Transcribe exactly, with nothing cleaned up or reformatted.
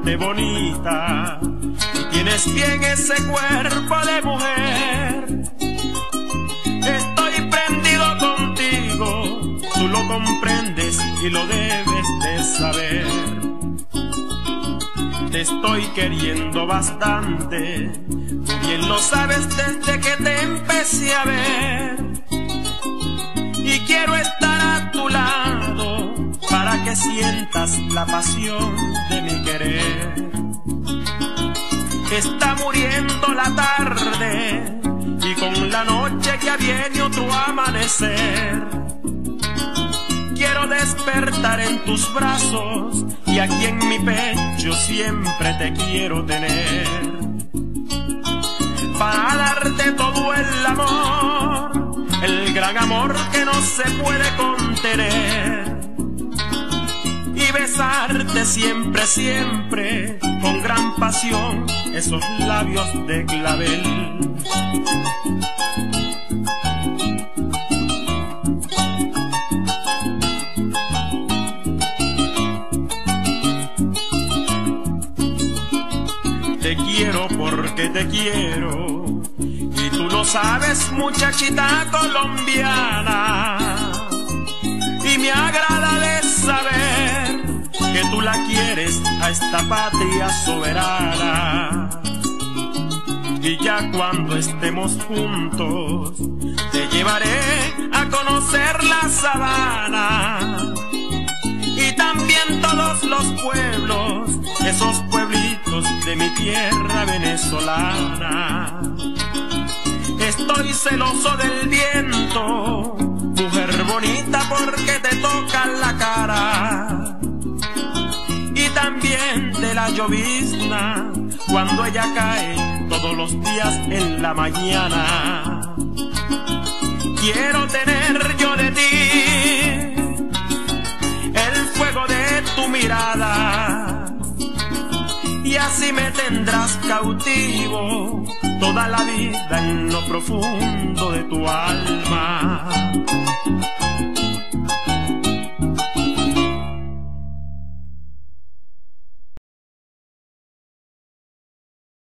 bastante bonita y tienes bien ese cuerpo de mujer. Estoy prendido contigo, tú lo comprendes y lo debes de saber. Te estoy queriendo bastante, tú bien lo sabes desde que te empecé a ver. Y quiero estar a tu lado para que sientas la pasión de mi querer. Está muriendo la tarde y con la noche ya viene otro amanecer. Quiero despertar en tus brazos y aquí en mi pecho siempre te quiero tener. Para darte todo el amor, el gran amor que no se puede contener. Y besarte siempre, siempre, con gran pasión, esos labios de clavel. Te quiero porque te quiero, y tú lo sabes, muchachita colombiana. Y me agrada de saber que tú la quieres a esta patria soberana. Y ya cuando estemos juntos te llevaré a conocer la sabana y también todos los pueblos, esos pueblitos de mi tierra venezolana. Estoy celoso del viento, mujer bonita, porque te toca la cara. Y también de la llovizna, cuando ella cae todos los días en la mañana. Quiero tener yo de ti el fuego de tu mirada, y así me tendrás cautivo toda la vida en lo profundo de tu alma.